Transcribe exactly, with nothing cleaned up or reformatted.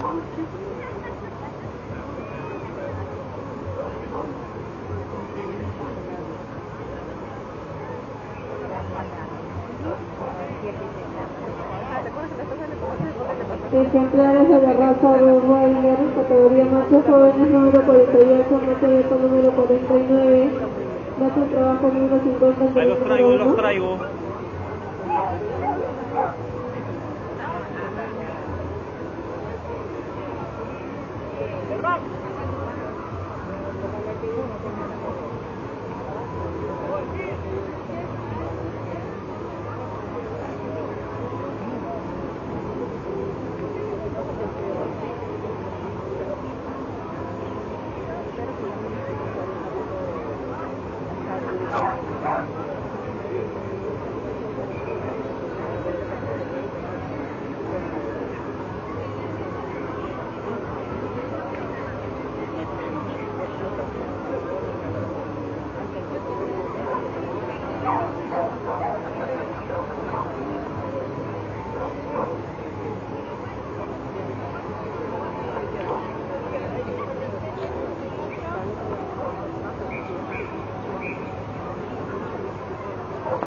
Ejemplares de la raza Rottweiler, categoría machos jóvenes, número cuarenta y ocho, macho abierto número cuarenta y nueve, macho trabajo número cincuenta. Ahí los traigo, los traigo.